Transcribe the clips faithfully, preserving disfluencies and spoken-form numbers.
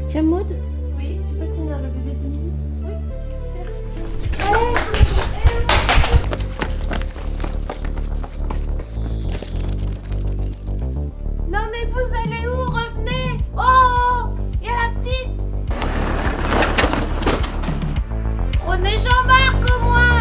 Tiens, Maud. Oui, tu peux tenir le bébé deux minutes? Oui. Non mais vous allez où? Revenez! Oh! Il y a la petite! Prenez Jean-Marc au moins!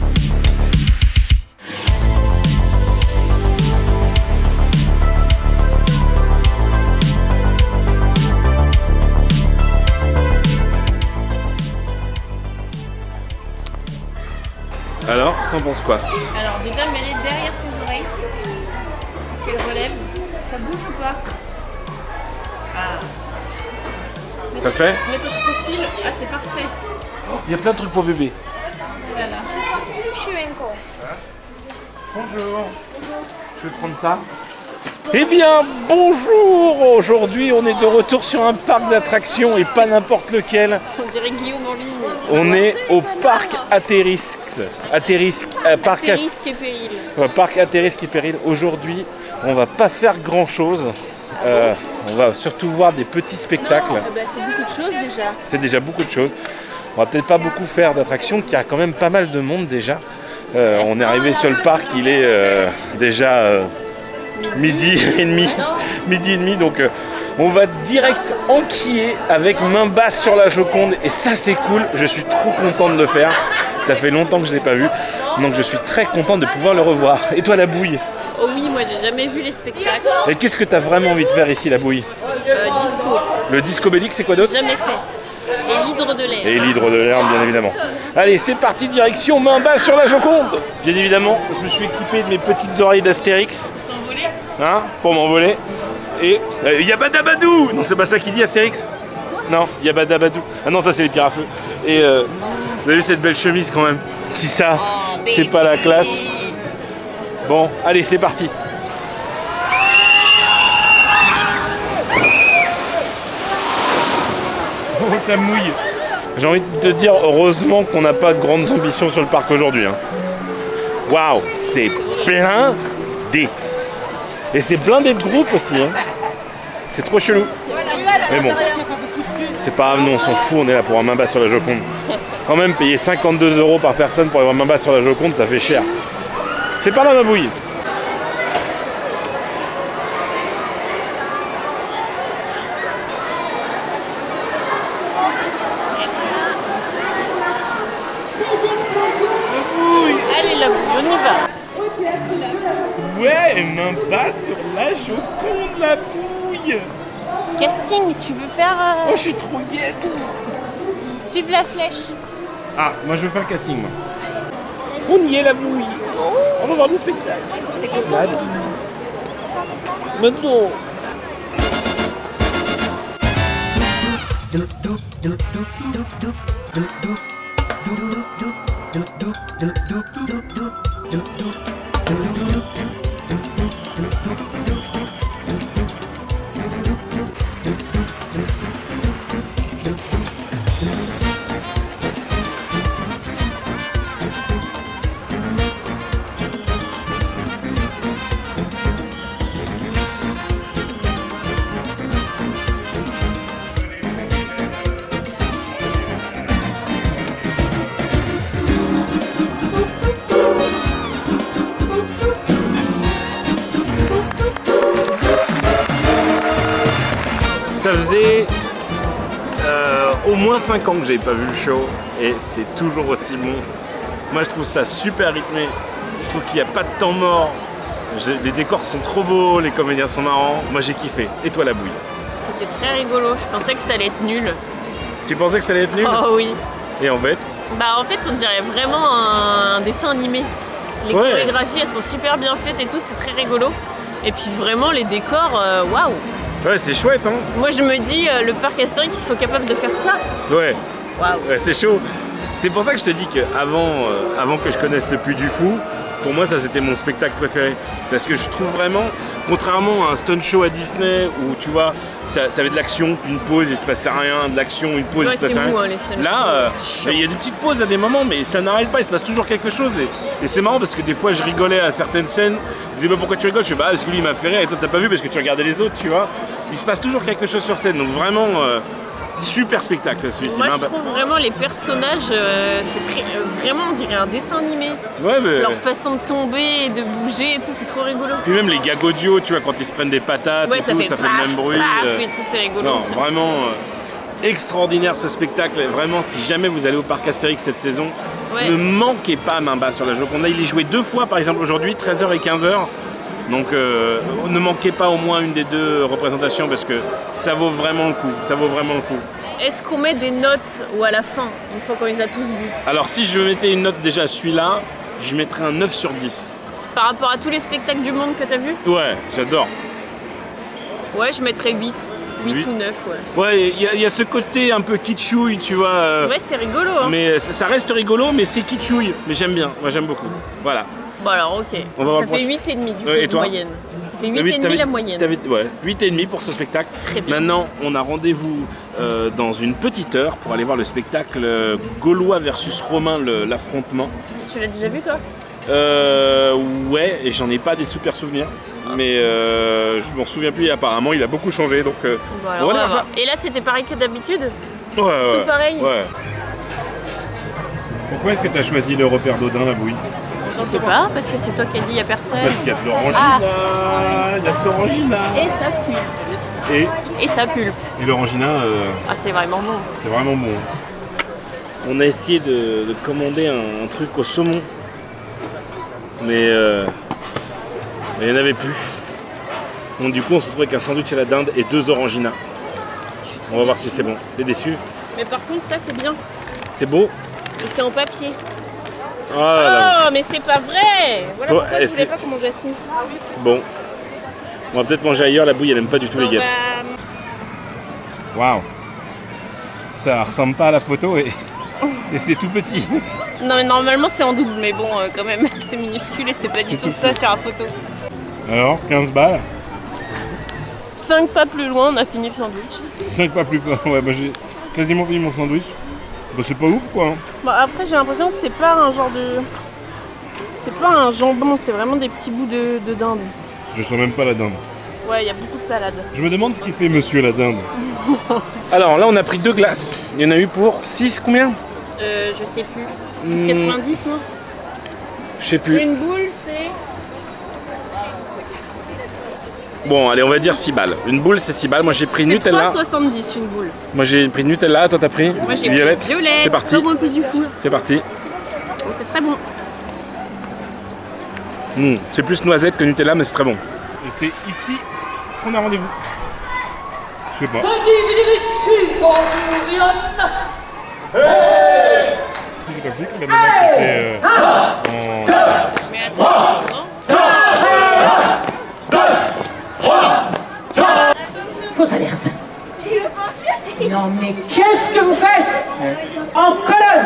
Alors, t'en penses quoi? Alors déjà mets-les derrière tes oreilles. Qu'elles relèvent. Ça bouge ou pas? Ah. T'as fait? Mets ton profil. Ah c'est parfait. Il y a plein de trucs pour bébé. Voilà. Bonjour. Je vais prendre ça. Eh bien, bonjour. Aujourd'hui, on est de retour sur un parc d'attractions et pas n'importe lequel. On dirait Guillaume en ligne. On est au parc Atterrisque. Atterrisque. Euh, parc Atterrisque et péril. Ouais, parc Atterrisque et péril. Aujourd'hui, on va pas faire grand chose. Euh, on va surtout voir des petits spectacles. Non, bah, c'est beaucoup de choses déjà. C'est déjà beaucoup de choses. On va peut-être pas beaucoup faire d'attractions, car il y a quand même pas mal de monde déjà. Euh, on est arrivé sur le parc, il est euh, déjà euh, midi. midi et demi. Midi et demi, donc euh, on va direct enquiller avec main basse sur la Joconde. Et ça c'est cool, je suis trop content de le faire. Ça fait longtemps que je ne l'ai pas vu, donc je suis très content de pouvoir le revoir. Et toi la bouille? Oh oui, moi j'ai jamais vu les spectacles. Et qu'est-ce que tu as vraiment envie de faire ici la bouille? Euh, disco. Le disco bellique, c'est quoi d'autre? Jamais fait. Et l'hydre de l'air. Et l'hydre de l'air, bien évidemment. Allez, c'est parti, direction main basse sur la Joconde. Bien évidemment, je me suis équipé de mes petites oreilles d'Astérix. T'envoler? Hein, pour m'envoler. Et euh, Yabadabadou. Non, c'est pas ça qu'il dit Astérix? Non, Yabadabadou. Ah non, ça c'est les pierres à feu. Et euh, vous avez vu cette belle chemise quand même? Si ça, Oh, c'est pas la classe. Bon, allez, c'est parti. Oh, ça mouille. J'ai envie de te dire, heureusement qu'on n'a pas de grandes ambitions sur le parc aujourd'hui. Hein. Waouh, c'est blindé. Et c'est blindé de groupes aussi. Hein. C'est trop chelou. Mais bon, c'est pas grave, non, on s'en fout, on est là pour avoir main basse sur la Joconde. Quand même, payer cinquante-deux euros par personne pour avoir main basse sur la Joconde, ça fait cher. C'est pas là ma bouille. Allez la bouille, on y va. Ouais, main basse sur la Joconde, la bouille. Casting, tu veux faire euh, Oh, je suis trop guette. suivre la flèche? Ah, moi je veux faire le casting, moi. On y est, la bouille. On va voir le spectacle. Maintenant. Ça faisait euh, au moins cinq ans que j'avais pas vu le show et c'est toujours aussi bon. Moi je trouve ça super rythmé, je trouve qu'il n'y a pas de temps mort, je, les décors sont trop beaux, les comédiens sont marrants, moi j'ai kiffé. Et toi la bouille? C'était très rigolo, je pensais que ça allait être nul. Tu pensais que ça allait être nul? Oh oui. Et en fait? Bah en fait on dirait vraiment un, un dessin animé. Les Ouais. chorégraphies elles sont super bien faites et tout, c'est très rigolo. Et puis vraiment les décors, euh, waouh. Ouais, c'est chouette, hein? Moi je me dis, euh, le parc Astérix, ils sont capables de faire ça. Ouais. Waouh. Ouais, c'est chaud. C'est pour ça que je te dis qu'avant euh, avant que je connaisse le Puy du Fou, pour moi ça c'était mon spectacle préféré. Parce que je trouve vraiment, contrairement à un stunt show à Disney où tu vois, t'avais de l'action, puis une pause, il se passait rien, de l'action, une pause, Ouais, il se passait c'est rien. mou, hein, les stunt Là, shows, euh, c'est chiant. il y a des petites pauses à des moments, mais ça n'arrête pas, il se passe toujours quelque chose. Et, et c'est marrant parce que des fois je rigolais à certaines scènes, je disais bah, pourquoi tu rigoles? Je fais bah parce que lui il m'a fait rire et toi t'as pas vu parce que tu regardais les autres, tu vois. Il se passe toujours quelque chose sur scène, donc vraiment, euh, Super spectacle celui-ci. Moi je trouve vraiment les personnages, euh, c'est très, euh, vraiment on dirait un dessin animé. Ouais, mais... Leur façon de tomber et de bouger et tout, c'est trop rigolo. Puis même les gags audio, tu vois, quand ils se prennent des patates ouais, et ça tout, fait ça paf, fait le même bruit. Paf, euh... et tout, c'est rigolo. Non, vraiment euh, extraordinaire ce spectacle. Vraiment, si jamais vous allez au parc Astérix cette saison, ouais. ne manquez pas main basse sur la Joconde. Il est joué deux fois, par exemple aujourd'hui, treize heures et quinze heures. Donc euh, ne manquez pas au moins une des deux représentations parce que ça vaut vraiment le coup. Ça vaut vraiment le coup. Est-ce qu'on met des notes ou à la fin, une fois qu'on les a tous vus? Alors si je mettais une note déjà à celui-là, je mettrais un neuf sur dix. Par rapport à tous les spectacles du monde que t'as vu? Ouais, j'adore. Ouais, je mettrais huit. huit, huit ou neuf, ouais. Ouais, il y, y a ce côté un peu kitschouille, tu vois. Euh, ouais, c'est rigolo. Hein. Mais ça reste rigolo, mais c'est kitschouille. Mais j'aime bien, moi j'aime beaucoup. Voilà. Bon alors, ok. On va ça fait huit et demi du coup, euh, et toi moyenne. Ça fait huit et demi la moyenne. Ouais, huit et demi pour ce spectacle. Très bien. Maintenant, on a rendez-vous euh, dans une petite heure pour aller voir le spectacle euh, gaulois versus romain, l'affrontement. Tu l'as déjà vu toi? Euh, ouais, et j'en ai pas des super souvenirs. Mais euh, je m'en souviens plus et apparemment il a beaucoup changé donc euh, bon, alors, on va voir ça. Et là c'était pareil que d'habitude? Ouais, ouais. Tout pareil? Ouais. Pourquoi est-ce que tu as choisi le repère d'Audin, la bouille? Je sais pas, parce que c'est toi qui as dit il n'y a personne. Parce qu'il y a de l'orangina, ah. il y a de l'orangina. Et ça pulpe. Et, et ça pulpe. Et l'orangina, euh, ah c'est vraiment bon. C'est vraiment bon. On a essayé de, de commander un, un truc au saumon. Mais euh, il n'y en avait plus. Donc du coup on se retrouve avec un sandwich à la dinde et deux oranginas. On va voir si c'est bon. T'es déçu? Mais par contre ça c'est bien. C'est beau? Et c'est en papier. Oh, là, mais c'est pas vrai. Voilà bon, pourquoi je voulais pas qu'on mange assis. Bon. On va peut-être manger ailleurs, la bouille elle aime pas du tout bon, les gars. Waouh wow. Ça ressemble pas à la photo et, et c'est tout petit. Non mais normalement c'est en double mais bon euh, quand même c'est minuscule et c'est pas du tout, tout ça sur la photo. Alors quinze balles. cinq pas plus loin on a fini le sandwich. cinq pas plus loin, ouais bah j'ai quasiment fini mon sandwich. Bah c'est pas ouf quoi. Hein. Bon après j'ai l'impression que c'est pas un genre de... C'est pas un jambon, c'est vraiment des petits bouts de, de dinde. Je sens même pas la dinde. Ouais, il y a beaucoup de salade. Je me demande ce qu'il fait monsieur la dinde. Alors là on a pris deux glaces. Il y en a eu pour six combien? Euh je sais plus. six quatre-vingt-dix non? Je sais plus. Une boule c'est... Bon allez on va dire six balles. Une boule c'est six balles. Moi j'ai pris Nutella. trois soixante-dix une boule. Moi j'ai pris Nutella, toi t'as pris? Moi j'ai Violette. pris Violette. C'est parti. Un peu du four. C'est parti. Oh, c'est très bon. Mmh, c'est plus noisette que Nutella mais c'est très bon. Et c'est ici qu'on a rendez-vous. Je sais pas. J'ai compris que la nana qui était euh, en... Mais attends, Fausse alerte. Non mais qu'est-ce que vous faites en colonne?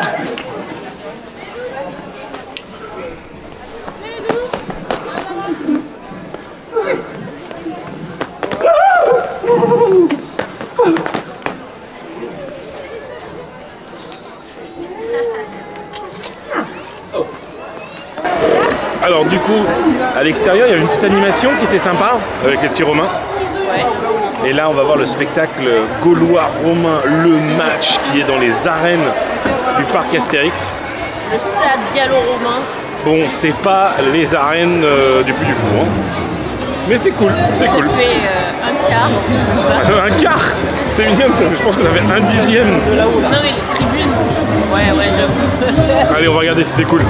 Alors du coup, à l'extérieur, il y avait une petite animation qui était sympa avec les petits Romains. Ouais. Et là, on va voir le spectacle gaulois-romain, le match qui est dans les arènes du parc Astérix. Le stade gallo-romain. Bon, c'est pas les arènes euh, du Puy du Fou, hein. Mais c'est cool, c'est cool. Ça fait euh, un quart. Euh, un quart. C'est mignon, je pense que ça fait un dixième. Non mais les tribunes. Ouais, ouais, j'avoue. Allez, on va regarder si c'est cool.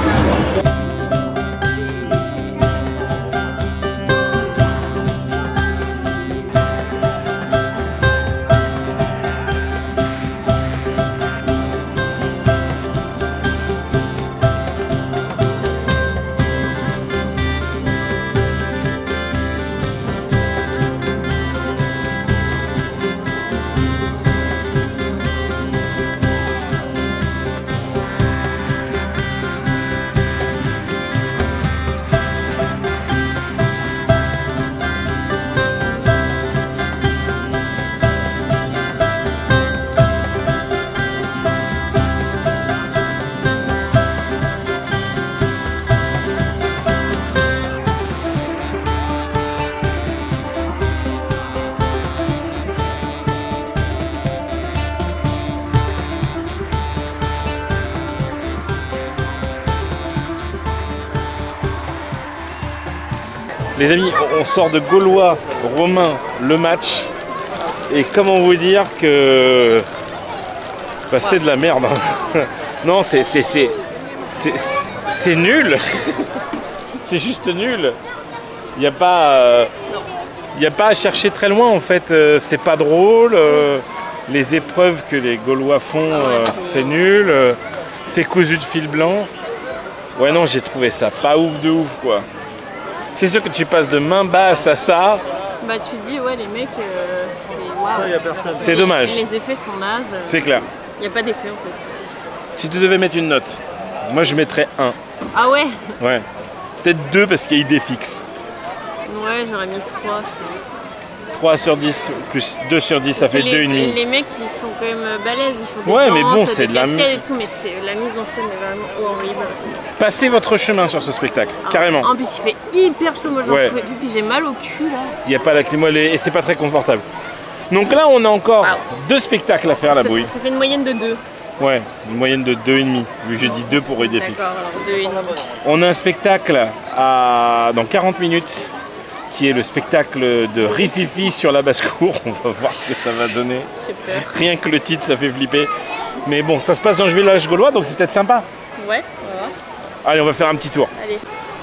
Les amis, on sort de Gaulois, Romains, le match. Et comment vous dire que... Bah, c'est de la merde. Hein. Non, c'est... c'est, c'est, c'est, c'est nul. C'est juste nul. Il n'y a pas... Euh, il n'y a pas à chercher très loin en fait. Euh, c'est pas drôle. Euh, les épreuves que les Gaulois font, euh, c'est nul. Euh, c'est cousu de fil blanc. Ouais, non, j'ai trouvé ça pas ouf de ouf quoi. C'est sûr que tu passes de main basse à ça. Bah tu te dis ouais les mecs euh, c'est waouh. Ça y a personne. C'est dommage. Les effets sont nazes. C'est clair. Il n'y a pas d'effet en fait. Si tu devais mettre une note, moi je mettrais un. Ah ouais. Ouais. Peut-être deux parce qu'il y a idée fixe. Ouais j'aurais mis trois je pense. trois sur dix plus deux sur dix ça fait les, deux virgule cinq. Les mecs ils sont quand même balèzes. Il faut des ouais mais bon danses, c'est des de la... cascades et tout mais c'est, la mise en scène est vraiment horrible. Passez votre chemin sur ce spectacle, Ah, carrément. En plus il fait hyper chaud, moi j'en Ouais. pouvais plus, puis j'ai mal au cul là. Il n'y a pas la clim et c'est pas très confortable. Donc là, on a encore Wow. deux spectacles à faire, la ça, bouille. ça fait une moyenne de deux. Ouais, une moyenne de deux virgule cinq, vu que j'ai dit deux pour aider fixe. D'accord, alors deux et demi. On a un spectacle à... dans quarante minutes, qui est le spectacle de Rififi sur la basse-cour. On va voir ce que ça va donner. J'ai peur. Rien que le titre, ça fait flipper. Mais bon, ça se passe dans le village gaulois, donc c'est peut-être sympa. Ouais, on va voir. Allez, on va faire un petit tour. Allez.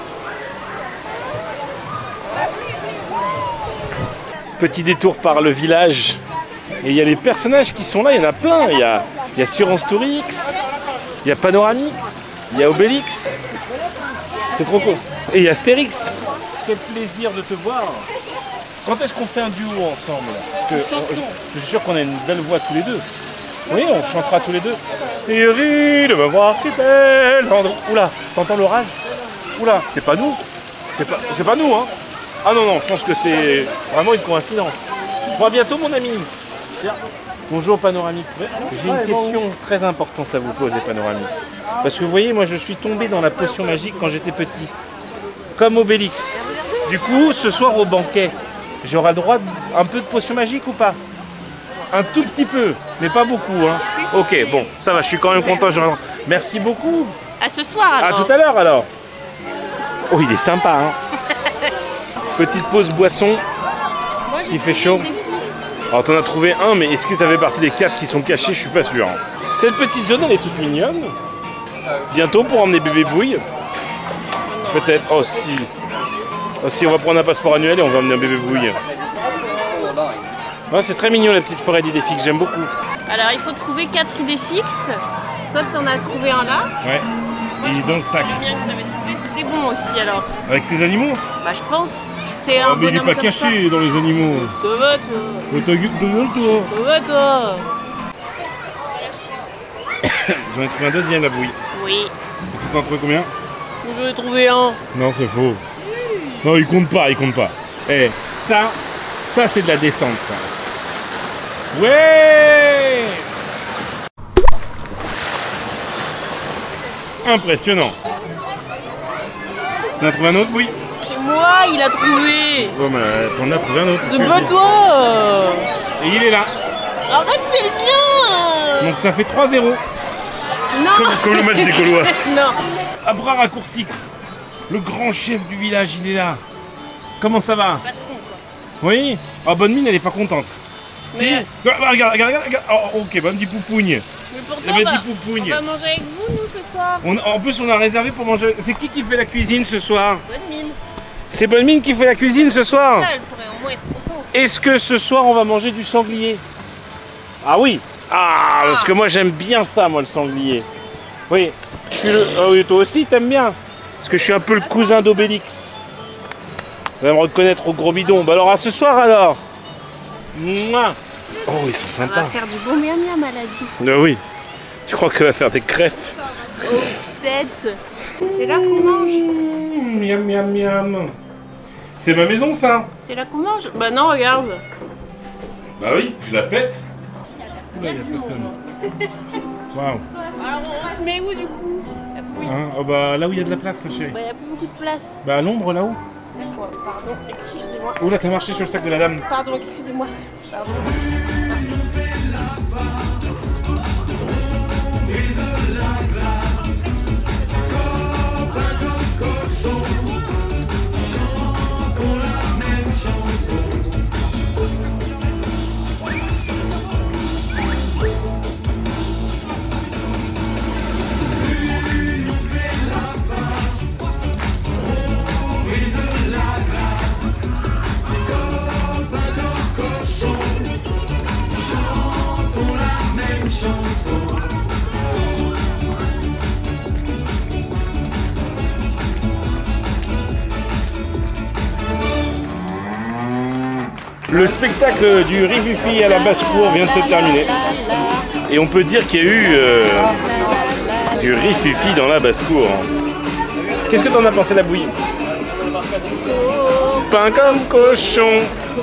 Petit détour par le village. Et il y a les personnages qui sont là, il y en a plein. Il y a, il y a Surance Tourix, il y a Panoramix, il y a Obélix. C'est trop cool. Et il y a Astérix. Quel plaisir de te voir. Quand est-ce qu'on fait un duo ensemble? Parce que, on- je suis sûr qu'on a une belle voix tous les deux. Oui, on chantera tous les deux. Thierry de me voir si belle. Oula, t'entends l'orage? Oula, c'est pas nous. C'est pas, c'est pas nous, hein. Ah non, non, je pense que c'est vraiment une coïncidence. Bon, à bientôt, mon ami. Bonjour, Panoramix. J'ai une question très importante à vous poser, Panoramix. Parce que vous voyez, moi, je suis tombé dans la potion magique quand j'étais petit. Comme Obélix. Du coup, ce soir au banquet, j'aurai le droit d'un peu de potion magique ou pas? Un tout petit peu, mais pas beaucoup, hein. Ok, bon, ça va, je suis quand même content. j'aurai le droit. Merci beaucoup. À ce soir À alors. tout à l'heure alors. Oh, il est sympa, hein. Petite pause boisson. Moi, qui fait chaud. Alors t'en as trouvé un, mais est-ce que ça fait partie des quatre qui sont cachés? Je suis pas sûr. Cette petite zone, elle est toute mignonne. Bientôt pour emmener bébé Bouille. Peut-être. Oh si. Oh si, on va prendre un passeport annuel et on va emmener un bébé Bouille. Ouais, c'est très mignon la petite forêt d'idées fixes, j'aime beaucoup. Alors il faut trouver quatre idées fixes. Toi t'en as trouvé un là. Ouais. Il est dans le sac. Le mien que j'avais trouvé c'était bon aussi alors. Avec ses animaux? Bah je pense. C'est un Ah, mais il est bonhomme pas comme caché dans les animaux. Ça. Ça va toi. Oh, ta gueule, ta gueule, toi. Ça va toi. J'en ai trouvé un deuxième la bouille. Oui. Et tu t'en as trouvé combien? Je vais trouver un. Non, c'est faux. Non, il compte pas, il compte pas. Eh, ça, ça c'est de la descente, ça. Ouais! Impressionnant. T'en as trouvé un autre, oui? C'est moi, il a trouvé. Bon, bah, t'en as trouvé un autre. C'est pas toi. Et il est là. Arrête, c'est le mien. Donc ça fait trois zéro. Non. Comme, comme le match des Gaulois. Non. Abra Raccourcix, le grand chef du village, il est là. Comment ça va? Patron quoi. Oui. Ah, bonne mine, elle est pas contente. Mais- Si. Ah, bah, regarde, regarde, regarde. Oh, ok, bah, un petit poupougne. Mais pourtant, Eh ben, bah, dis poupougne. on va manger avec vous nous ce soir. On- en plus, on a réservé pour manger. C'est qui qui fait la cuisine ce soir? Bonne mine. C'est Bonne Mine qui fait la cuisine ce soir. Ça, elle pourrait au moins être contente. Est-ce que ce soir on va manger du sanglier? Ah oui. Ah, parce que moi j'aime bien ça, moi, le sanglier. Oui. Je suis le... Ah oui, toi aussi t'aimes bien. Parce que je suis un peu le cousin d'Obélix. Vous allez me reconnaître au gros bidon. Bah alors à ce soir alors. Mouah. Oh, ils sont On va sympas. faire du bon miam miam à la vie. Ah oui. Tu crois qu'elle va faire des crêpes? Tête. C'est là qu'on mange. Mmh, miam miam miam. C'est ma maison ça. C'est là qu'on mange. Bah non, regarde. Bah oui, je la pète. Il y a personne. Waouh. Alors on se met où du coup? La bouille. Hein, oh bah là où il y a de la place, ma chérie. Bah y a pas beaucoup de place. Bah à l'ombre là-haut. D'accord, pardon, excusez-moi. Oh là, t'as marché sur le sac de la dame. Pardon, excusez-moi. Pardon. Le spectacle du Rififi à la basse-cour vient de se terminer. Et on peut dire qu'il y a eu euh, du Rififi dans la basse-cour. Qu'est-ce que t'en as pensé, la bouillie? Pain comme cochon.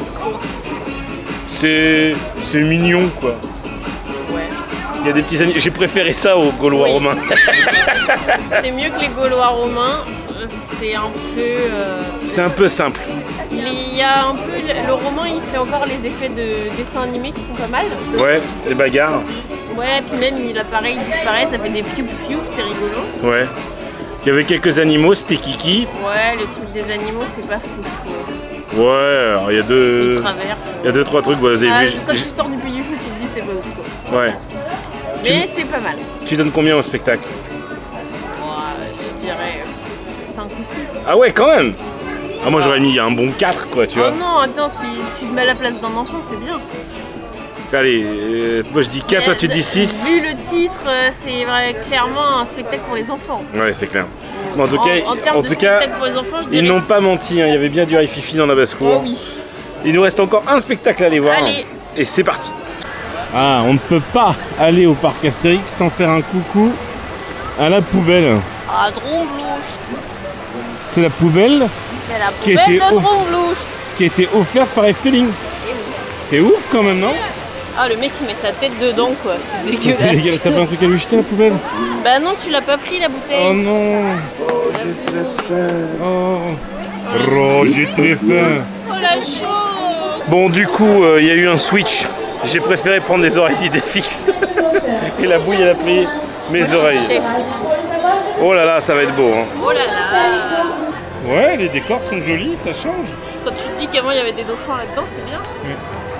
C'est c'est mignon, quoi. Il y a des petits animaux. J'ai préféré ça aux Gaulois oui. romains. C'est mieux que les Gaulois romains. C'est un peu... Euh... C'est un peu simple. Il y a un peu... Le roman, il fait encore les effets de dessins animés qui sont pas mal. Ouais, les bagarres. Ouais, puis même, il apparaît, il disparaît, ça fait des fiou-fiou, c'est rigolo. Ouais. Il y avait quelques animaux, c'était Kiki. Ouais, le truc des animaux, c'est pas fou, je trouve. Ouais, alors il y a deux... Ils traversent. Il y a deux, trois trucs. Bah, vous avez ah, vu... Quand tu sors du Puy du Fou, tu te dis c'est pas ouf, quoi. Ouais. Mais tu... c'est pas mal. Tu donnes combien au spectacle? Ouais, je dirais cinq ou six. Ah ouais, quand même. Ah, moi j'aurais mis un bon quatre, quoi, tu oh vois. Oh non, attends, si tu te mets à la place d'un enfant, c'est bien. Allez, euh, moi je dis quatre, toi tu dis six. Vu le titre, euh, c'est vrai, clairement un spectacle pour les enfants. Ouais, c'est clair. Mais en tout en, cas, en, en tout cas pour les enfants, je ils n'ont six. pas menti, hein. Il y avait bien du Rififi dans la basse-cour. Oh oui. Il nous reste encore un spectacle à aller voir. Allez. Et c'est parti. Ah, on ne peut pas aller au parc Astérix sans faire un coucou à la poubelle. Ah, Dromloucht. C'est la poubelle, C'est la qui, poubelle était de Dromloucht. qui a été offerte par Efteling. Oui. C'est ouf quand même, non? Ah, le mec il met sa tête dedans, quoi. C'est dégueulasse. C'est dégueulasse. T'as pas un truc à lui jeter, la poubelle? Bah non, tu l'as pas pris, la bouteille. Oh non. J'ai très faim. Oh, oh j'ai très faim. Oh la chose. Bon, du coup, il euh, y a eu un switch. J'ai préféré prendre des oreilles d'Idéfix. Et la bouille, elle a pris mes oreilles. Chef. Oh là là, ça va être beau. Hein. Oh là là. Ouais, les décors sont jolis, ça change. Quand tu te dis qu'avant il y avait des dauphins là-dedans, c'est bien. Oui.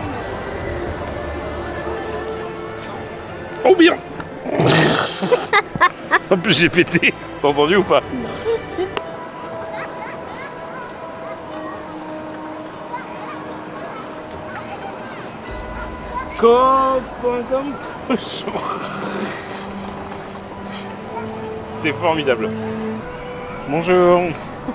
Oh bien. En plus j'ai pété, t'as entendu ou pas? Comme cochon. C'était formidable. Bonjour.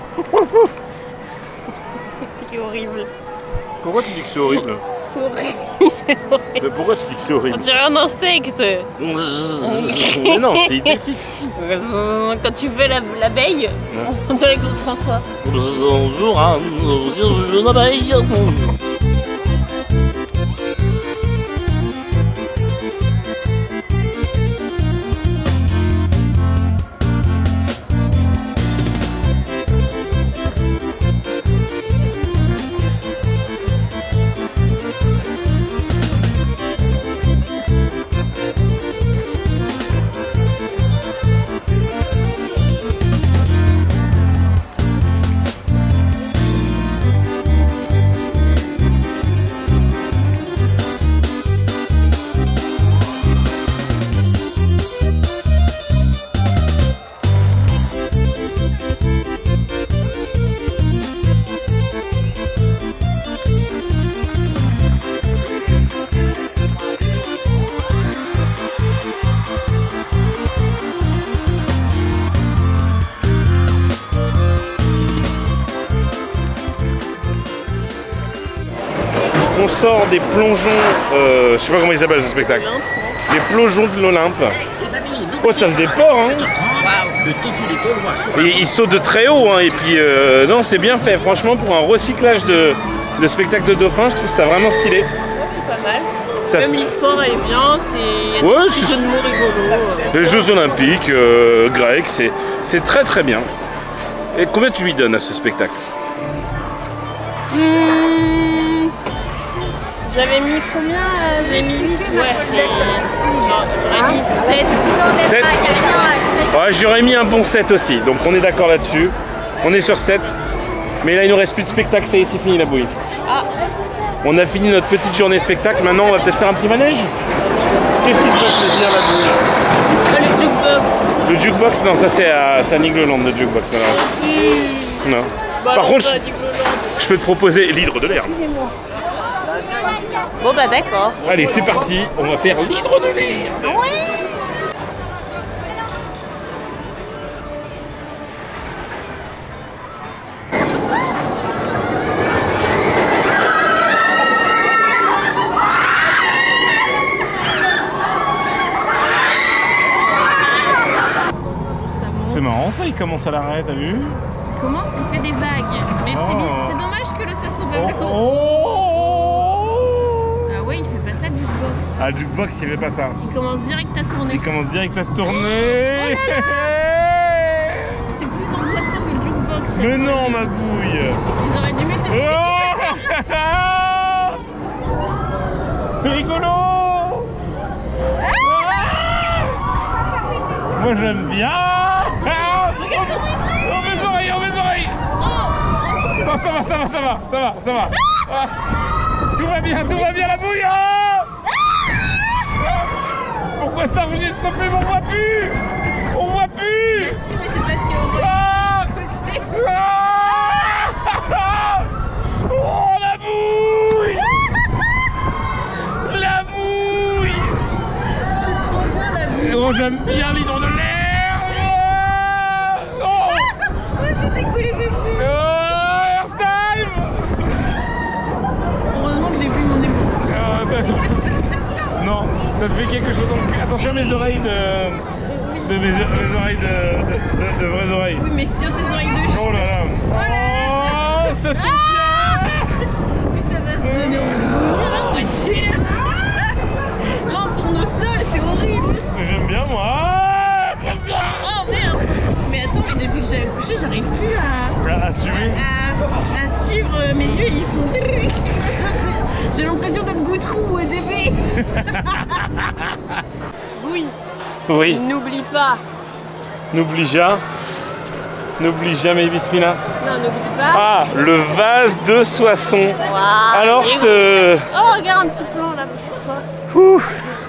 C'est horrible. Pourquoi tu dis que c'est horrible? C'est horrible, c'est horrible. Mais pourquoi tu dis que c'est horrible? On dirait un insecte. Mais non, c'est Idéfix. Quand tu veux l'abeille, la, on dirait Claude François. Bonjour, hein, je suis une abeille. On sort des plongeons, euh, je sais pas comment ils s'appellent ce spectacle. Les plongeons de l'Olympe. Oh, ça faisait peur, hein. Et ils sautent de très haut, hein. Et puis, euh, non, c'est bien fait. Franchement, pour un recyclage de, de spectacle de dauphin, je trouve ça vraiment stylé. Ouais, c'est pas mal. Ça Même fait... l'histoire, elle est bien. Il y a ouais, des petits jeux de mots rigolos. Les Jeux Olympiques euh, grecs, c'est très très bien. Et combien tu lui donnes à ce spectacle? mmh, J'avais mis combien? J'avais mis huit. Ouais, j'aurais mis sept. sept. Ouais, j'aurais mis un bon sept aussi. Donc on est d'accord là-dessus. On est sur sept. Mais là, il nous reste plus de spectacle. Ça y est, c'est fini la bouille. Ah. On a fini notre petite journée spectacle. Maintenant, on va peut-être faire un petit manège. Qu'est-ce qui te fait plaisir la bouille? Le jukebox. Le jukebox? Non, ça c'est à Saint-Nigloland, le jukebox maintenant. Non. Bah, Par non, contre, je, je peux te proposer l'hydre de l'air. Bon bah d'accord. Allez, c'est parti. On va faire l'hydre de l'air. Oui. marrant ça, il commence à l'arrêt, t'as vu? Il commence, il fait des vagues. Mais Oh. c'est c'est dommage que le ça soit pas Oh, le haut. oh. Ah ouais, il fait pas ça le jukebox. Ah, le jukebox, il fait pas ça. Il commence direct à tourner. Il commence direct à tourner. C'est plus angoissant que le jukebox. Mais non, ma bouille. Ils auraient dû mettre une musique. Oh. C'est rigolo. Ah. Moi, j'aime bien. Ah. Regarde comment il tire. Oh, mes oreilles, oh, mes oreilles. Non, ça va, ça va, ça va, ça va, ça va. Ah. Tout va bien, tout va bien, la bouille. Oh. Pourquoi ça enregistre plus? On voit plus. On voit plus. Bah si, mais c'est parce qu'on voit Ah. à côté. Ah. Oh, la bouille. La bouille. Trop bien la vue. Oh, j'aime bien l'hydre de l'air. Oh. Ouais, tu t'es coulé bébé. Oh, airtime. Heureusement que j'ai pris mon épaule. Euh, non, ça te fait quelque chose. Donc, attention à mes oreilles de. de mes, mes oreilles de, de, de, de vraies oreilles. Oui, mais je tiens tes oreilles de chou. Oh là là. Oh là là. Oh, ça tombe bien. Mais ça va se donner envie. Là, on tourne au sol, c'est horrible. J'aime bien moi. Ah, j'aime bien. Oh merde. Mais attends, mais depuis que j'ai accouché, j'arrive plus à, Là, assumer. à, à suivre euh, mes yeux. Ils font. J'ai l'impression d'être Goutrou au début. Oui. Oui. N'oublie pas. N'oublie jamais. N'oublie jamais Bismillah. Non, n'oublie pas. Ah, le vase de Soissons. Wow. Alors Et ce. oh, regarde un petit plan là pour ce soir. Ouh.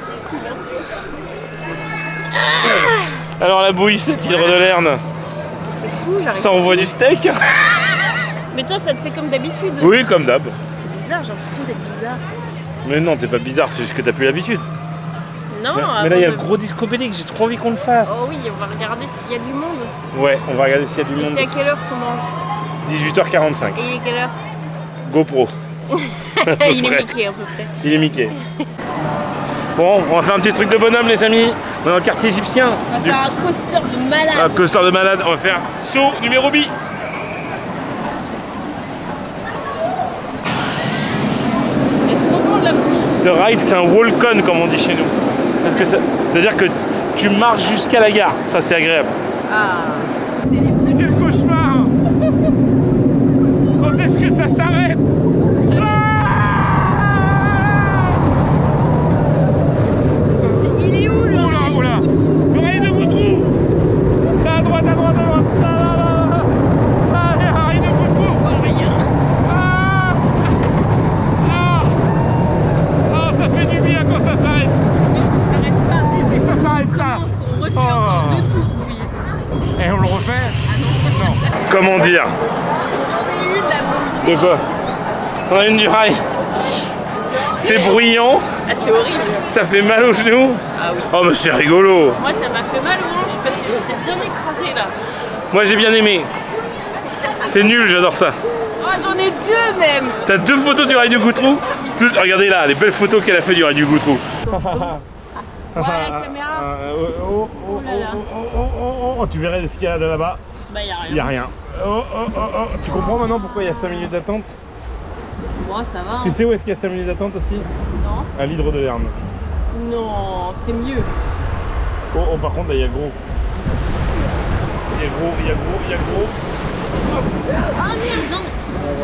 Alors la bouille, cette hydre de Lerne, C'est fou, j'arrive. ça envoie du steak? Mais toi, ça te fait comme d'habitude. Oui, comme d'hab. C'est bizarre, j'ai l'impression d'être bizarre. Mais non, t'es pas bizarre, c'est juste que t'as plus l'habitude. Non, Mais, mais avant, là, il y a je- le gros disco Bélix, j'ai trop envie qu'on le fasse. Oh oui, on va regarder s'il y a du monde. Ouais, on va regarder s'il y a du Et monde. c'est à quelle heure qu'on mange? dix-huit heures quarante-cinq. Et il est quelle heure? GoPro. À peu Il est près. Mickey à peu près. Il est Mickey. Bon, on va faire un petit truc de bonhomme, les amis. On est dans le quartier égyptien. On va Du- faire un coaster de malade. Un coaster de malade. On va faire saut numéro B. Il y a trop de monde là. Ce ride, c'est un walk-on, comme on dit chez nous. Parce que ça- c'est-à-dire que tu marches jusqu'à la gare. Ça, c'est agréable. Ah. Quel cauchemar! Quand est-ce que ça s'arrête? Il est où le Oula, rail? oula! L'oreille de Goutrou! Là, à droite, à droite, à droite! Là, là, là, là! Là, il y a un rail de Goutrou! Rien. Ah! Ah! Ah, ça fait du bien quand ça s'arrête! Mais ça s'arrête pas. Si, si, Ça s'arrête, ça! commence, on refait Oh. encore de tout. Oui. Et on le refait? Ah non. Non. Comment dire? J'en ai une là. De quoi? On a une du rail. C'est bruyant, Ah, c'est horrible. ça fait mal aux genoux. Ah oui. Oh, mais c'est rigolo! Moi, ça m'a fait mal aux hanches parce que j'étais bien écrasée là. Moi, j'ai bien aimé. C'est nul, j'adore ça. Oh, j'en ai deux même. T'as deux photos du rail du Goutrou? Tout- Regardez là, les belles photos qu'elle a fait du rail du Goutrou. Voilà la caméra. Oh, oh, oh, là là. oh, oh, oh, oh, tu verrais l'escalade là-bas, Bah, y'a rien. il n'y a rien. Oh, oh, oh, oh. Tu comprends maintenant pourquoi il y a cinq minutes d'attente? Moi, ça va. Tu Hein. sais où est-ce qu'il y a cinq minutes d'attente aussi? Non. À l'hydre de Lerne. Non, c'est mieux. Oh, oh, par contre, là, il y a gros. Il y a gros, il y a gros, il y a gros. Ah merde, j'en ai.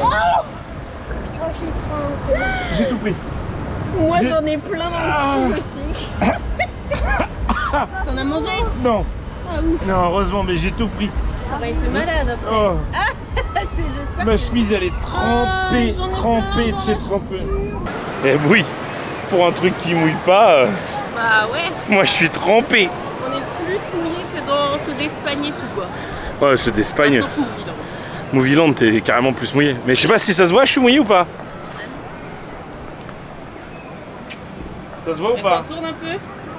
J'ai tout pris. Moi, J'ai- j'en ai plein dans Ah. le cul aussi. T'en as mangé? Non, Ah ouf. non, heureusement, mais j'ai tout pris. T'aurais été malade après. Oh, C'est- J'espère. ma chemise, elle est trempée, Ah, j'en ai trempée, plein dans de chez la trempée. Eh oui, pour un truc qui mouille pas, euh, Bah ouais, moi je suis trempé. on est plus mouillé que dans ceux d'Espagne et tout quoi. Ouais, ceux d'Espagne. Sauf Mouvillan. Mouvilland, t'es carrément plus mouillé. Mais je sais pas si ça se voit, je suis mouillé ou pas? Ça se voit ou pas? Attends, tourne un peu.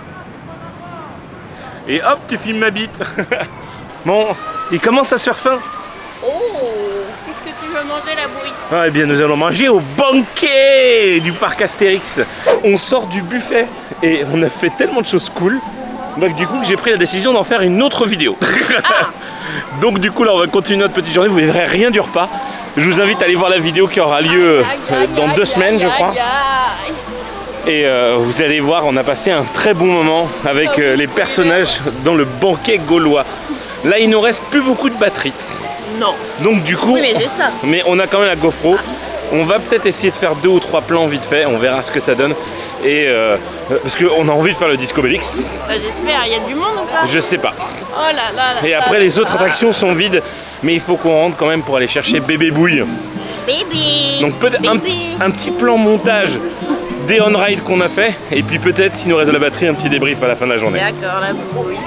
Et hop, tu filmes ma bite. Bon, il commence à se faire faim. Oh, qu'est-ce que tu veux manger la bouille? Ah, eh bien, nous allons manger au banquet du parc Astérix. On sort du buffet et on a fait tellement de choses cool, bah, que du coup, j'ai pris la décision d'en faire une autre vidéo. Donc du coup là on va continuer notre petite journée, vous ne verrez rien du repas. Je vous invite à aller voir la vidéo qui aura lieu euh, dans deux semaines je crois. Et euh, vous allez voir, on a passé un très bon moment avec euh, les personnages dans le banquet gaulois. Là il nous reste plus beaucoup de batterie. Non. Donc du coup, oui, mais, j'ai ça. mais on a quand même la GoPro. On va peut-être essayer de faire deux ou trois plans vite fait, on verra ce que ça donne. Et euh, parce qu'on a envie de faire le Disco Bellix. Bah, j'espère, il y a du monde ou pas? Je sais pas. Oh là là là. Et là, après là, les là, autres là. attractions sont vides. Mais il faut qu'on rentre quand même pour aller chercher Bébé Bouille. Bébé. Donc peut-être un, un petit plan montage des on-ride qu'on a fait. Et puis peut-être, s'il nous reste de la batterie, un petit débrief à la fin de la journée. D'accord, la bouille.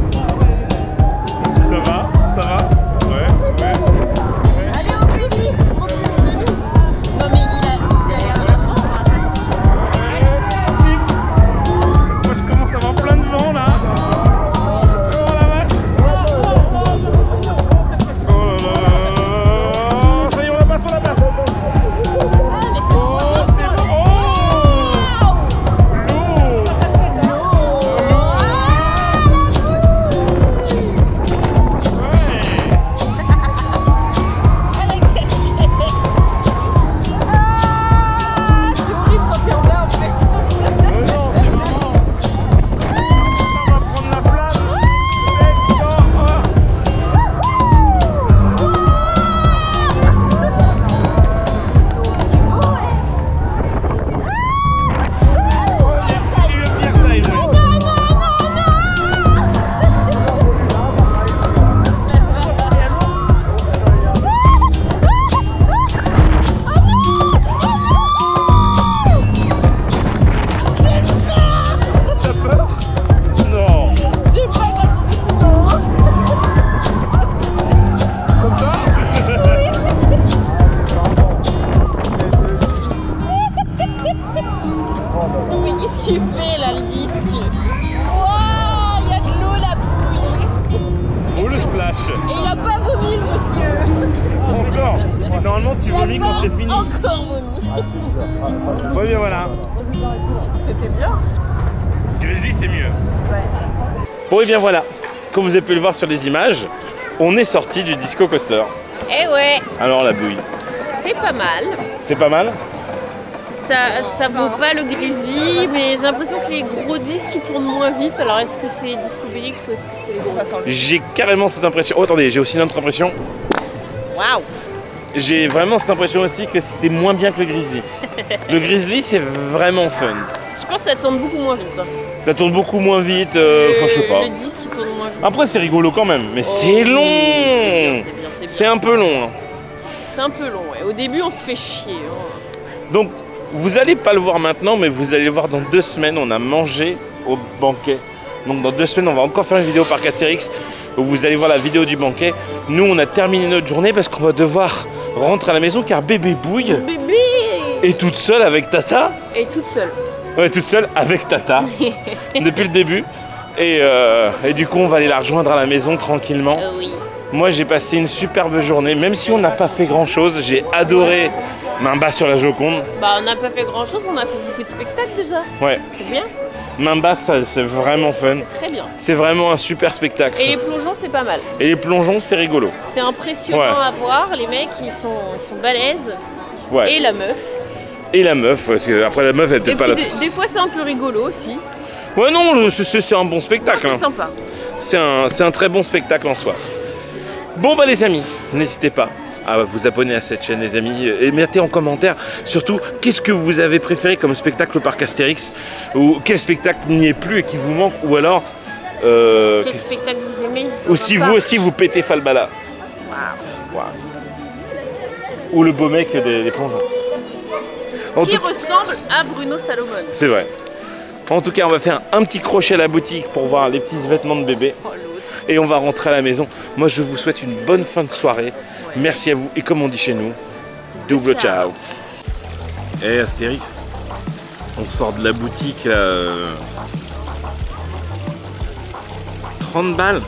Ça va? Ça va? Ouais, ouais. Allez au plus vite, au plus vite. Non mais il a il a la Moi je commence à avoir plein de vent là. Oh la vache. Oh là là. Ça y est, on la passe, on la passe. Normalement tu vomis quand c'est fini. Encore vomi. Ouais, bien voilà. C'était bien. Grizzly c'est mieux. Ouais. Bon et bien voilà, comme vous avez pu le voir sur les images, on est sorti du Disco Coaster. Eh ouais. Alors la bouille. C'est pas mal. C'est pas mal. Ça, ça vaut pas le Grizzly, mais j'ai l'impression que les gros disques ils tournent moins vite. Alors est-ce que c'est Disco Bellix ou est-ce que c'est les gros disques? J'ai carrément cette impression. Oh attendez, j'ai aussi une autre impression. Waouh. J'ai vraiment cette impression aussi que c'était moins bien que le Grizzly. Le Grizzly c'est vraiment fun. Je pense que ça tourne beaucoup moins vite. Ça tourne beaucoup moins vite, euh, enfin je sais pas. Le disque il tourne moins vite. Après c'est rigolo quand même, mais oh, c'est long. C'est bien, c'est bien, c'est C'est un peu long. Hein. C'est un peu long, ouais. Au début on se fait chier. Hein. Donc vous allez pas le voir maintenant, mais vous allez le voir dans deux semaines. On a mangé au banquet. Donc dans deux semaines on va encore faire une vidéo parc Astérix où vous allez voir la vidéo du banquet. Nous on a terminé notre journée parce qu'on va devoir rentrer à la maison car Bébé Bouille Bébé est toute seule avec Tata. Et toute seule. Ouais, toute seule avec Tata depuis le début. Et, euh, et du coup on va aller la rejoindre à la maison tranquillement. Euh, oui. Moi j'ai passé une superbe journée, même si on n'a pas fait grand chose. J'ai adoré Mamba sur la Joconde. Bah on n'a pas fait grand chose, on a fait beaucoup de spectacles déjà. Ouais. C'est bien. Mamba c'est vraiment fun. Très bien. C'est vraiment un super spectacle. Et les plongeons c'est pas mal. Et les plongeons c'est rigolo. C'est impressionnant Ouais. à voir, les mecs ils sont, ils sont balèzes. Ouais. Et la meuf. Et la meuf, parce que après la meuf elle est Et peut-être puis pas là. des, des fois c'est un peu rigolo aussi. Ouais non, c'est c'est un bon spectacle. C'est hein. sympa. C'est un, c'est un très bon spectacle en soi. Bon bah les amis, n'hésitez pas à vous abonner à cette chaîne les amis et mettez en commentaire surtout qu'est-ce que vous avez préféré comme spectacle au parc Astérix ou quel spectacle n'y est plus et qui vous manque ou alors euh, Quel spectacle vous aimez? ou si vous aussi vous pétez Falbala. Wow. Wow. Ou le beau mec des, des plongeons. En Qui tout... ressemble à Bruno Salomon. C'est vrai. En tout cas, on va faire un petit crochet à la boutique pour voir les petits vêtements de bébé. Oh, l'autre. Et on va rentrer à la maison. Moi, je vous souhaite une bonne fin de soirée. Ouais. Merci à vous. Et comme on dit chez nous, double ciao. Eh hey, Astérix, on sort de la boutique là. Euh... trente balles.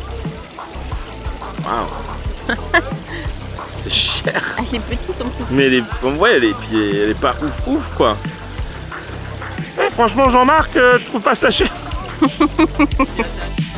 Waouh. C'est cher. Elle est petite en plus. Mais elle est, ouais, elle est, puis elle est pas ouf ouf quoi. Eh, franchement Jean-Marc, euh, tu trouves pas ça cher?